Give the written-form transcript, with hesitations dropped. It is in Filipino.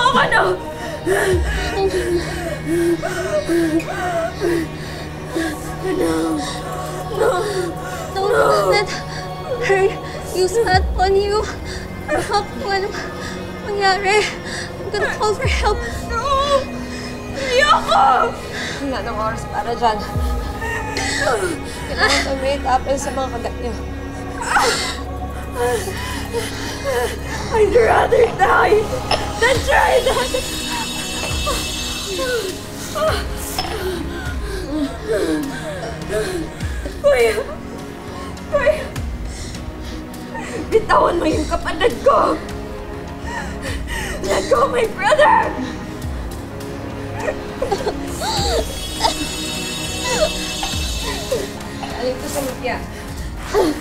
ka na! Don't let her use that on you. Baka kung anong mangyari. I'm gonna call for help. No! Hindi ako! Wala ng oras para dyan. Kailangan sa may tapel sa mga kagat niyo. I'd rather die than try that! Kuya! Kuya! Bitawan mo yung kapatid ko! Let go, my brother! Alin ko sa mutya.